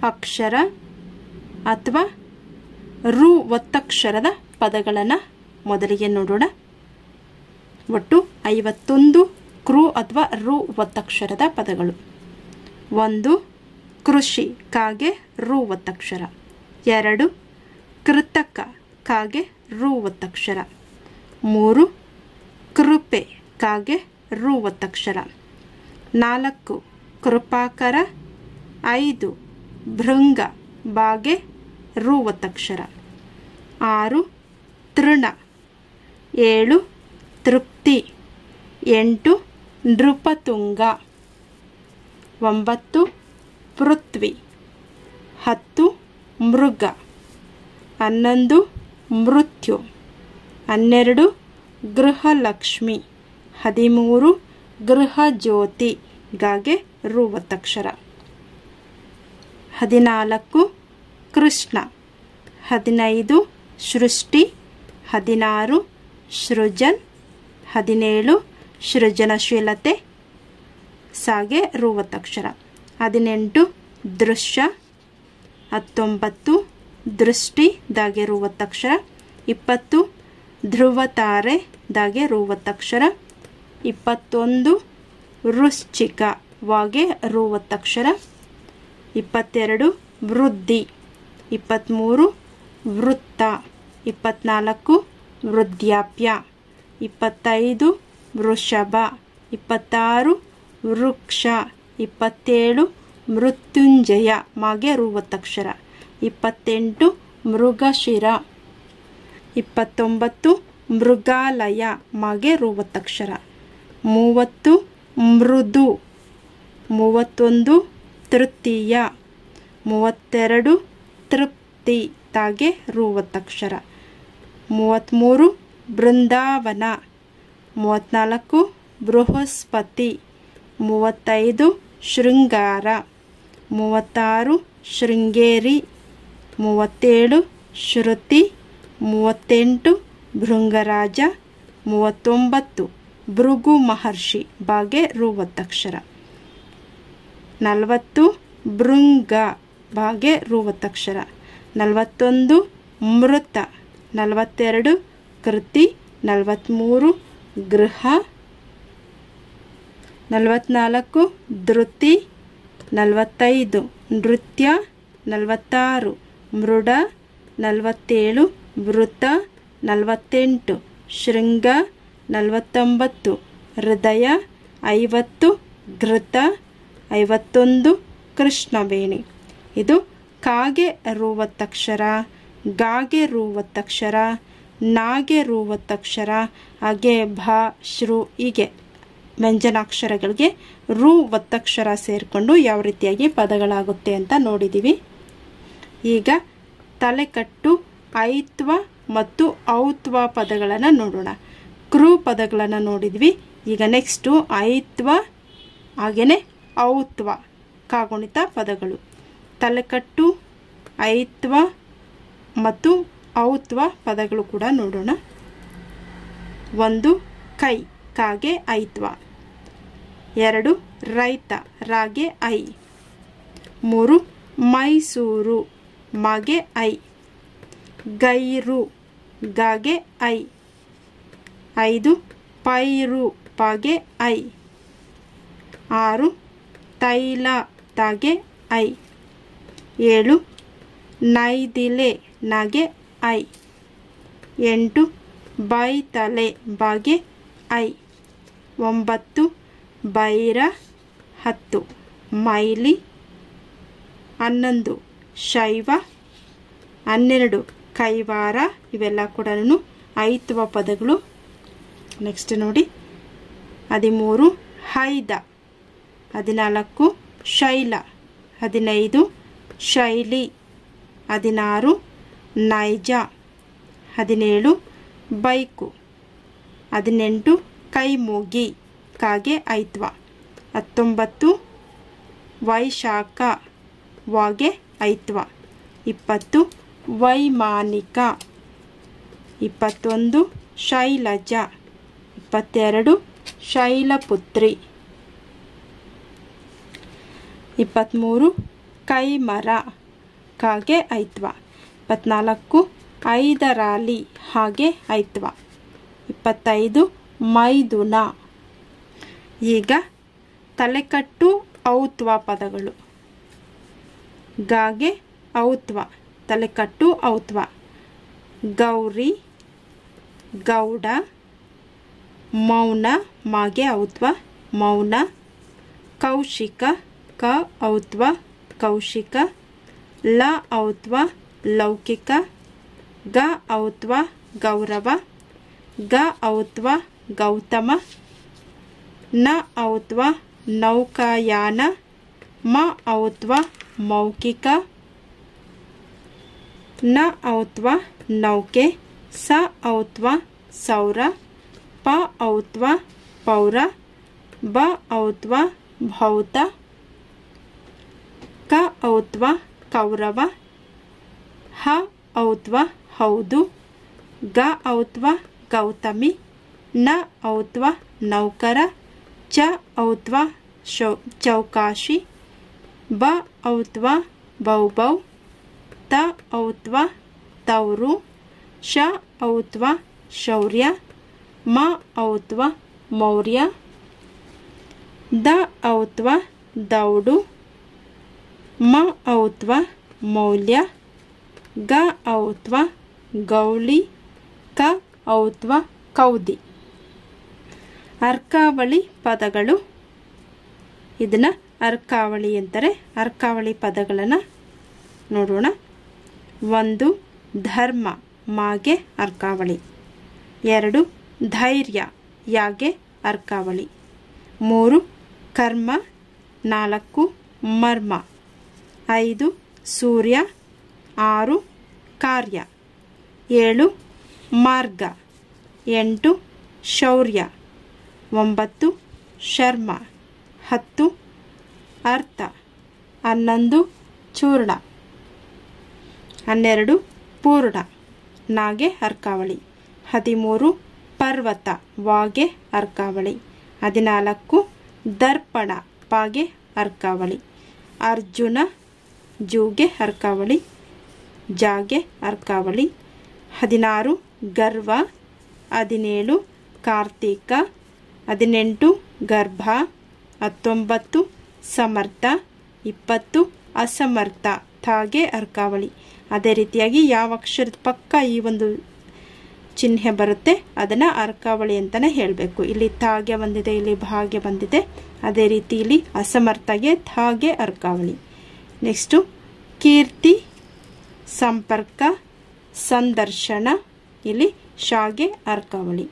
ಅಕ್ಷರ ಅಥವಾ ರು ಒತ್ತಕ್ಷರದ ಪದಗಳನ್ನು ಮೊದಲಿಗೆ ನೋಡೋಣ. ಒಟ್ಟು 51 ಕೃ ಅಥವಾ ರು ಒತ್ತಕ್ಷರದ ಪದಗಳು. 1 ಕೃಷಿ ಕಾಗೆ ರು ಒತ್ತಕ್ಷರ. 2 ಕೃತಕ ಕಾಗೆ ರು ಒತ್ತಕ್ಷರ. 3 ಕೃಪೆ ಕಾಗೆ ರು ಒತ್ತಕ್ಷರ. 4 ಕೃಪಾಕರ. 5 ಭೃಂಗ ಬಾಗೆ ರು ಒತ್ತಕ್ಷರ. 6 ತೃಣ. 7 ತೃಪ್ತಿ. 8 ನೃಪತುಂಗ. 9 ಪೃಥ್ವಿ. 10 ಮೃಗ. 11 ಮೃತ್ಯು. 12 ಗೃಹಲಕ್ಷ್ಮಿ. 13 ಗೃಹಜ್ಯೋತಿ ಗಾಗೆ ರು ಒತ್ತಕ್ಷರ. 14 ಕೃಷ್ಣ. 15 ಸೃಷ್ಟಿ. 16 ಸೃಜನ್. 17 ಸೃಜನಶೀಲತೆ ಸಾಗೆ ರು ಒತ್ತಕ್ಷರ. 18 ದೃಶ್ಯ. 19 ದೃಷ್ಟಿ ದಾಗೆ ರು ಒತ್ತಕ್ಷರ. 20 ಧ್ರುವತಾರೆ ದಾಗೆ ರು ಒತ್ತಕ್ಷರ. 21 ವೃಶ್ಚಿಕ ವಾಗೆ ರು ಒತ್ತಕ್ಷರ. 22 ವೃದ್ಧಿ. 23 ವೃತ್ತ. 24 ವೃದ್ಧಾಪ್ಯ. 25 ವೃಷಭ. 26 ವೃಕ್ಷ. 27 ಮೃತ್ಯುಂಜಯ ಮಾಗೆ ರು ಒತ್ತಕ್ಷರ. 28 ಮೃಗಶಿರ. 29 ಮೃಗಾಲಯ ಮಾಗೆ ರು ಒತ್ತಕ್ಷರ. 30 ಮೃದು. 31 ತೃತೀಯ. 32 ತೃಪ್ತಿ ತಾಗೆ ರು ಒತ್ತಕ್ಷರ. 33 ಬೃಂದಾವನ. 34 ಬೃಹಸ್ಪತಿ. 35 ಶೃಂಗಾರ. 36 ಶೃಂಗೇರಿ. 37 ಶ್ರುತಿ. 38 ಭೃಂಗರಾಜ. 39 ಭೃಗು ಮಹರ್ಷಿ ಬಾಗೆ ರು ಒತ್ತಕ್ಷರ. 40 ಭೃಂಗ ಬಾಗೆ ರು ಒತ್ತಕ್ಷರ. 41 ಮೃತ. 42 ಕೃತಿ. 43 ಗೃಹ. 44 ಧೃತಿ. 45 ನೃತ್ಯ. 46 ಮೃಡ. 47 ವೃತ. 48 ಶೃಂಗ. 49 ಹೃದಯ. 50 ಘೃತ. 51 ಕೃಷ್ಣವೇಣಿ. ಇದು ಕಾಗೆ ರು ಒತ್ತಕ್ಷರ, ಗಾಗೆ ರು ಒತ್ತಕ್ಷರ, ನಾಗೆ ರು ಒತ್ತಕ್ಷರ, ಹಾಗೆ ಭ ಶ್ರು ಹೀಗೆ ವ್ಯಂಜನಾಕ್ಷರಗಳಿಗೆ ರು ಒತ್ತಕ್ಷರ ಸೇರಿಕೊಂಡು ಯಾವ ರೀತಿಯಾಗಿ ಪದಗಳಾಗುತ್ತೆ ಅಂತ ನೋಡಿದ್ದೀವಿ. ಈಗ ತಲೆಕಟ್ಟು ಐತ್ವ ಮತ್ತು ಔತ್ವ ಪದಗಳನ್ನು ನೋಡೋಣ. ಕೃ ಪದಗಳನ್ನು ನೋಡಿದ್ವಿ. ಈಗ ನೆಕ್ಸ್ಟು ಐತ್ವ ಹಾಗೆಯೇ ಔತ್ವ ಕಾಗುಣಿತ ಪದಗಳು. ತಲೆಕಟ್ಟು, ಐತ್ವ ಮತ್ತು ಔತ್ವ ಪದಗಳು ಕೂಡ ನೋಡೋಣ. 1 ಕೈ ಕಾಗೆ ಐತ್ವ. 2 ರೈತ ರಾಗೆ ಐ. 3 ಮೈಸೂರು ಮಾಗೆ ಐ. ಗೈರು ಗಾಗೆ ಐ. 5 ಪೈರು ಪಾಗೆ ಐ. 6 ತೈಲ ತಾಗೆ ಐ. 7 ನೈದಿಲೆ ನಾಗೆ ಐ. 8 ಬೈತಲೆ ಬಾಗೆ ಐ. 9 ಬೈರ. 10 ಮೈಲಿ. 11 ಶೈವ. 12 ಕೈವಾರ. ಇವೆಲ್ಲ ಕೂಡ ಐತ್ವ ಪದಗಳು. ನೆಕ್ಸ್ಟ್ ನೋಡಿ. 13 ಹೈದ. 14 ಶೈಲ. 15 ಶೈಲಿ. 16 ನೈಜ. 17 ಬೈಕು. 18 ಕೈಮೂಗಿ ಕಾಗೆ ಐತ್ವ. 19 ವೈಶಾಖ ವಾಗೆ ಐತ್ವ. 20 ವೈಮಾನಿಕ. 21 ಶೈಲಜ. 22 ಶೈಲಪುತ್ರಿ. 23 ಕೈಮರ ಕಾಗೆ ಐತ್ವ. 24 ಐದರಾಲಿ ಹಾಗೆ ಐತ್ವ. 25 ಮೈದುನ. ಈಗ ತಲೆಕಟ್ಟು ಔತ್ವ ಪದಗಳು. ಗಾಗೆ ಔತ್ವ ತಲೆಕಟ್ಟು ಔತ್ವ. ಗೌರಿ ಗೌಡ. ಮೌನ ಮಾಗೆ ಔತ್ವ ಮೌನ. ಕೌಶಿಕ ಕ ಔತ್ವ ಕೌಶಿಕ. ಲ ಔತ್ವ ಲೌಕಿಕ. ಗ ಔತ್ವ ಗೌರವ. ಗ ಔತ್ವ ಗೌತಮ. ನ ಔತ್ವ ನೌಕಾಯಾನ. ಮ ಔತ್ವ ಮೌಖಿಕ. ನ ಔತ್ವ ನೌಕೆ. ಸ ಔತ್ವ ಸೌರ. ಪ ಔತ್ವ ಪೌರ. ಬ ಔತ್ವ ಭೌತ. ಕ ಔತ್ವ ಕೌರವ. ಹ ಔತ್ವ ಹೌದು. ಗ ಔತ್ವ ಗೌತಮಿ. ನ ಔತ್ವ ನೌಕರ. ಚ ಔತ್ವ ಚೌಕಾಶಿ. ಬ ಔತ್ವ ಬೌಬೌ. ತ ಔತ್ವ ತೌರು. ಶ ಔತ್ವ ಶೌರ್ಯ. ಮ ಔತ್ವ ಮೌರ್ಯ. ದ ಔತ್ವ ದೌಡು. ಮ ಔತ್ವ ಮೌಲ್ಯ. ಗ ಔತ್ವ ಗೌಳಿ. ಕ ಔತ್ವ ಕೌದಿ. ಅರ್ಕಾವಳಿ ಪದಗಳು. ಇದನ್ನು ಅರ್ಕಾವಳಿ ಅಂತಾರೆ. ಅರ್ಕಾವಳಿ ಪದಗಳನ್ನು ನೋಡೋಣ. 1 ಧರ್ಮ ಮಾಗೆ ಅರ್ಕಾವಳಿ. 2 ಧೈರ್ಯ ಯಾಗೆ ಅರ್ಕಾವಳಿ. 3 ಕರ್ಮ. 4 ಮರ್ಮ. 5 ಸೂರ್ಯ. 6 ಕಾರ್ಯ. 7 ಮಾರ್ಗ. 8 ಶೌರ್ಯ. 9 ಶರ್ಮ. 10 ಅರ್ಥ. 11 ಚೂರ್ಣ. 12 ಪೂರ್ಣ ನಾಗೆ ಅರ್ಕಾವಳಿ. 13 ಪರ್ವತ ವಾಗೆ ಅರ್ಕಾವಳಿ. 14 ದರ್ಪಣ ಪಾಗೆ ಅರ್ಕಾವಳಿ. ಅರ್ಜುನ ಜೂಗೆ ಅರ್ಕಾವಳಿ ಜಾಗೆ ಅರ್ಕಾವಳಿ. 16 ಗರ್ವ. 17 ಕಾರ್ತಿಕ. 18 ಗರ್ಭ. 19 ಸಮರ್ಥ. 20 ಅಸಮರ್ಥ ತಾಗೆ ಅರ್ಕಾವಳಿ. ಅದೇ ರೀತಿಯಾಗಿ ಯಾವ ಅಕ್ಷರದ ಪಕ್ಕ ಈ ಒಂದು ಚಿಹ್ನೆ ಬರುತ್ತೆ ಅದನ್ನು ಅರ್ಕಾವಳಿ ಅಂತಲೇ ಹೇಳಬೇಕು. ಇಲ್ಲಿ ತಾಗೆ ಬಂದಿದೆ, ಇಲ್ಲಿ ಭಾಗೆ ಬಂದಿದೆ. ಅದೇ ರೀತಿ ಇಲ್ಲಿ ಅಸಮರ್ಥಗೆ ಥಾಗೆ ಅರ್ಕಾವಳಿ. ನೆಕ್ಸ್ಟು ಕೀರ್ತಿ ಸಂಪರ್ಕ ಸಂದರ್ಶನ ಇಲ್ಲಿ ಶಾಗೆ ಅರ್ಕಾವಳಿ.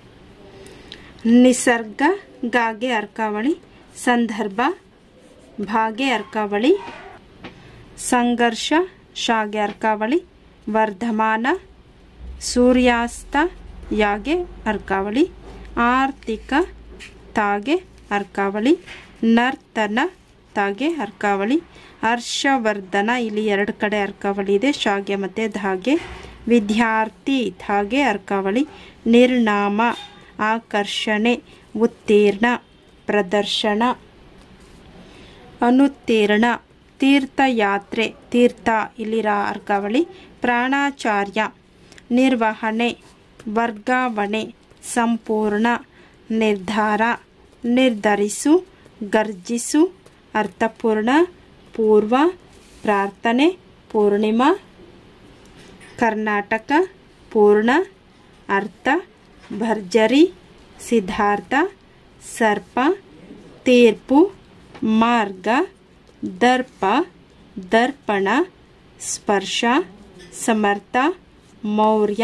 ನಿಸರ್ಗ ಗಾಗೆ ಅರ್ಕಾವಳಿ. ಸಂದರ್ಭ ಭಾಗೆ ಅರ್ಕಾವಳಿ. ಸಂಘರ್ಷ ಶಾಗೆ ಅರ್ಕಾವಳಿ. ವರ್ಧಮಾನ ಸೂರ್ಯಾಸ್ತ ಯಾಗೆ ಅರ್ಕಾವಳಿ. ಆರ್ಥಿಕ ತಾಗೆ ಅರ್ಕಾವಳಿ. ನರ್ತನ ತಾಗೆ ಅರ್ಕಾವಳಿ. ಹರ್ಷವರ್ಧನ ಇಲ್ಲಿ 2 ಕಡೆ ಅರ್ಕಾವಳಿ ಇದೆ, ಶಾಗೆ ಮತ್ತು ಧಾಗೆ. ವಿದ್ಯಾರ್ಥಿ ಧಾಗೆ ಅರ್ಕಾವಳಿ. ನಿರ್ನಾಮ ಆಕರ್ಷಣೆ ಉತ್ತೀರ್ಣ ಪ್ರದರ್ಶನ. ಅನುತ್ತೀರ್ಣ ತೀರ್ಥಯಾತ್ರೆ ತೀರ್ಥ ಇಲ್ಲಿರ ಅರ್ಕಾವಳಿ. ಪ್ರಾಣಾಚಾರ್ಯ ನಿರ್ವಹಣೆ ವರ್ಗಾವಣೆ ಸಂಪೂರ್ಣ ನಿರ್ಧಾರ ನಿರ್ಧರಿಸು ಗರ್ಜಿಸು ಅರ್ಥಪೂರ್ಣ ಪೂರ್ವ ಪ್ರಾರ್ಥನೆ ಪೂರ್ಣಿಮಾ. ಕರ್ನಾಟಕ ಪೂರ್ಣ ಅರ್ಥ ಭರ್ಜರಿ ಸಿದ್ಧಾರ್ಥ ಸರ್ಪ ತೀರ್ಪು ಮಾರ್ಗ ದರ್ಪ ದರ್ಪಣ ಸ್ಪರ್ಶ ಸಮರ್ಥ ಮೌರ್ಯ.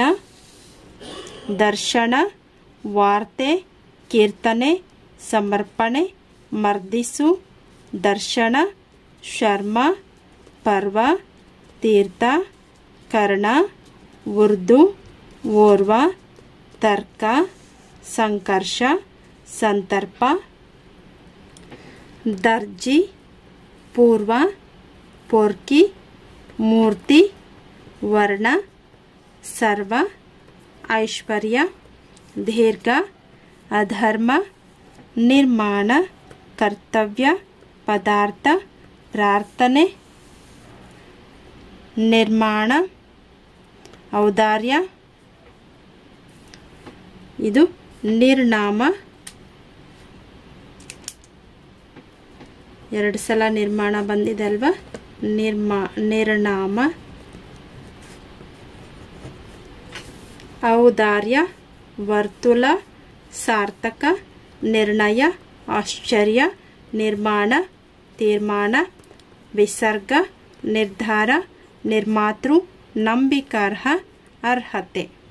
ದರ್ಶನ ವಾರ್ತೆ ಕೀರ್ತನೆ ಸಮರ್ಪಣೆ ಮರ್ದಿಸು ದರ್ಶನ ಶರ್ಮ ಪರ್ವ ತೀರ್ಥ ಕರ್ಣ ಉರ್ದು ಓರ್ವ ತರ್ಕ ಸಂಕರ್ಷ ಸಂತರ್ಪ. ದರ್ಜಿ ಪೂರ್ವ ಪೋರ್ಕಿ ಮೂರ್ತಿ ವರ್ಣ ಸರ್ವ ಐಶ್ವರ್ಯ ದೀರ್ಘ ಅಧರ್ಮ ನಿರ್ಮಾಣ ಕರ್ತವ್ಯ ಪದಾರ್ಥ ಪ್ರಾರ್ಥನೆ ನಿರ್ಮಾಣ ಔದಾರ್ಯ ಇದು ನಿರ್ನಾಮ ಎರಡು ಸಲ ನಿರ್ಮಾಣ ಬಂದಿದೆ ಅಲ್ವಾ ನಿರ್ನಾಮ ಔದಾರ್ಯ ವರ್ತುಲ ಸಾರ್ಥಕ ನಿರ್ಣಯ ಆಶ್ಚರ್ಯ ನಿರ್ಮಾಣ ತೀರ್ಮಾನ ವಿಸರ್ಗ ನಿರ್ಧಾರ ನಿರ್ಮಾತೃ ನಂಬಿಕಾರ್ಹ ಅರ್ಹತೆ